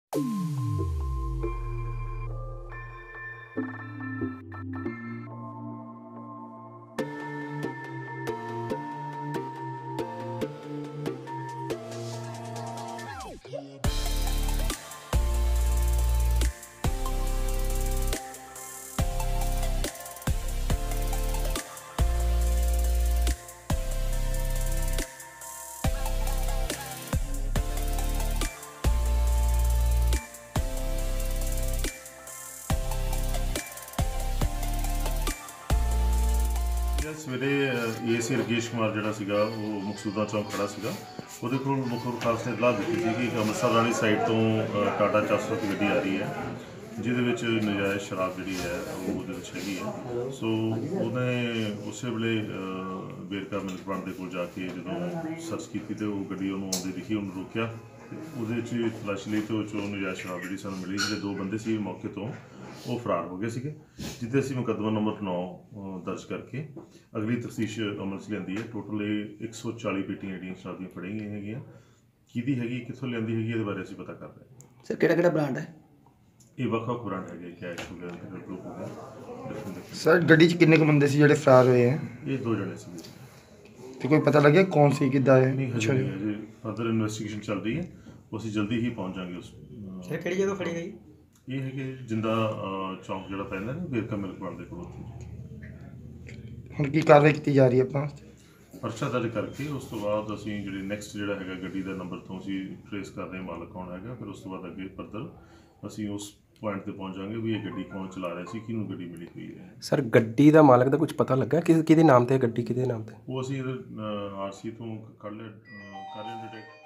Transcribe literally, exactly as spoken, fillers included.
सवेरे ए सी रकेश कुमार जोड़ा सीगा वो मकसूदा चौक खड़ा सीगा ਉਹਦੇ ਕੋਲ ਮੁੱਖ ਖਾਸ ਨੇ ਇਤਲਾਹ ਦਿੱਤੀ ਸੀ ਕਿ ਅੰਮ੍ਰਿਤਸਰ ਵਾਲੀ ਸਾਈਡ ਤੋਂ ਟਾਟਾ ਚਾਰ ਸੌ ਦੀ ਗੱਡੀ ਆ ਰਹੀ ਹੈ ਜਿਹਦੇ ਵਿੱਚ ਨਜਾਇਜ਼ ਸ਼ਰਾਬ ਜਿਹੜੀ ਹੈ ਉਹ ਉਹਦੇ ਵਿੱਚ ਹੈਗੀ ਹੈ। ਸੋ ਉਹਨੇ ਉਸੇ ਵੇਲੇ ਵੇਰਕਾ ਮਿਲਕ ਪਲਾਂਟ ਦੇ ਕੋਲ ਜਾ ਕੇ ਜਦੋਂ ਸਰਚ ਕੀਤੀ ਤੇ ਉਹ ਗੱਡੀ ਉਹਨੂੰ ਆਉਂਦੀ ਦਿਖੀ, ਉਹਨੂੰ ਰੋਕਿਆ ਤੇ ਉਹਦੇ 'ਚ ਤਲਾਸ਼ੀ ਲਈ ਤੇ ਉਹ 'ਚੋਂ ਨਜਾਇਜ਼ ਸ਼ਰਾਬ ਜਿਹੜੀ ਸਾਨੂੰ ਮਿਲੀ। ਜਿਹੜੇ ਦੋ ਬੰਦੇ ਸੀ ਮੌਕੇ ਤੋਂ ਉਹ ਫਰਾਰ ਹੋ ਗਏ ਸੀਗੇ, ਜਿੱਥੇ ਅਸੀਂ ਮੁਕੱਦਮਾ ਨੰਬਰ ਨੌ ਦਰਜ ਕਰਕੇ ਅਗਲੀ ਤਫਤੀਸ਼ ਅਮਲ 'ਚ ਲਿਆਂਦੀ ਹੈ। ਟੋਟਲ ਇਹ ਇੱਕ ਸੌ ਚਾਲੀ ਪੇਟੀਆਂ ਜਿਹੜੀਆਂ ਸ਼ਰਾਬ ਦੀਆਂ ਫੜੀਆਂ ਗਈਆਂ ਹੈਗੀਆਂ। ਕਿਹਦੀ ਹੈਗੀ, ਕਿੱਥੋਂ ਲਿਆਂਦੀ ਹੈਗੀ, ਇਹਦੇ ਬਾਰੇ ਅਸੀਂ ਪਤਾ ਕਰ ਰਹੇ ਹਾਂ। ਸਰ ਕਿਹੜਾ ਕਿਹੜਾ ਬ੍ਰਾਂਡ ਹੈ ਇਹ? ਵੱਖ-ਵੱਖ ਬ੍ਰਾਂਡ ਹੈਗੇ, ਕੈਸ਼ ਹੋ ਗਿਆ, ਗਰੁੱਪ ਹੋ ਗਿਆ। ਸਰ ਗੱਡੀ 'ਚ ਕਿੰਨੇ ਕੁ ਬੰਦੇ ਸੀ ਜਿਹੜੇ ਫਰਾਰ ਹੋਏ ਹੈ? ਇਹ ਦੋ ਜਣੇ ਸੀਗੇ। ਤੇ ਕੋਈ ਪਤਾ ਲੱਗਿਆ ਕੌਣ ਸੀ, ਕਿੱਦਾਂ ਹੈ? ਨਹੀਂ, ਹਜੇ ਨਹੀਂ, ਹਜੇ ਫਰਦਰ ਇਨਵੈਸਟੀਗੇਸ਼ਨ ਚੱਲ ਰਹੀ ਹੈ, ਉਹ ਅਸੀਂ ਜਲਦੀ ਹੀ ਪਹੁੰਚ ਜਾਵਾਂਗੇ ਉਸ। ਸਰ ਕਿਹੜੀ ਜਗ੍ਹਾ ਫੜੀ ਗਈ? ਇਹ ਹੈਗੇ ਜਿੰਦਾ ਚੌਂਕ ਜਿਹੜਾ ਪੈਂਦਾ ਨਾ ਵੇਰਕਾ ਮਿਲਕ ਪਲਾਂਟ ਦੇ ਕੋਲ, ਉੱਥੇ। ਹੁਣ ਕੀ ਕਾਰਵਾਈ ਕੀਤੀ ਜਾ ਰਹੀ ਹੈ? ਆਪਾਂ ਪਰਚਾ ਦਰਜ ਕਰਕੇ ਉਸ ਤੋਂ ਬਾਅਦ ਅਸੀਂ ਜਿਹੜੇ ਨੈਕਸਟ ਜਿਹੜਾ ਹੈਗਾ ਗੱਡੀ ਦਾ ਨੰਬਰ ਤੋਂ ਅਸੀਂ ਟਰੇਸ ਕਰਦੇ ਹਾਂ ਮਾਲਕ ਕੌਣ ਹੈਗਾ। ਫਿਰ ਉਸ ਤੋਂ ਬਾਅਦ ਅੱਗੇ ਫਰਦਰ ਅਸੀਂ ਉਸ ਪੁਆਇੰਟ ਤੇ ਪਹੁੰਚ ਜਾਵਾਂਗੇ ਵੀ ਇਹ ਗੱਡੀ ਕੌਣ ਚਲਾ ਰਿਹਾ ਸੀ, ਕਿਹਨੂੰ ਗੱਡੀ ਮਿਲੀ ਹੋਈ ਹੈ। ਸਰ ਗੱਡੀ ਦਾ ਮਾਲਕ ਦਾ ਕੁਝ ਪਤਾ ਲੱਗਾ ਕਿ ਕਿਹਦੇ ਨਾਮ ਤੇ ਗੱਡੀ ਕਿਹਦੇ ਨਾਮ ਤੇ? ਉਹ ਅਸੀਂ ਆਰ ਸੀ ਤੋਂ ਕੱਢ ਲਿਆ, ਕਰ ਲਿਆ ਡਿਟੈਕਟ।